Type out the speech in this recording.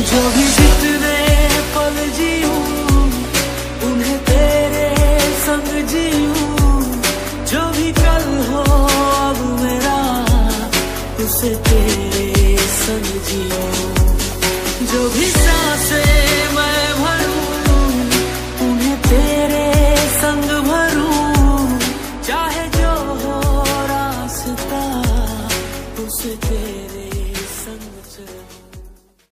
जो भी जितने पल जीऊं उन्हें तेरे संग जीऊं, जो भी कल हो अब मेरा उसे तेरे संग जीऊं।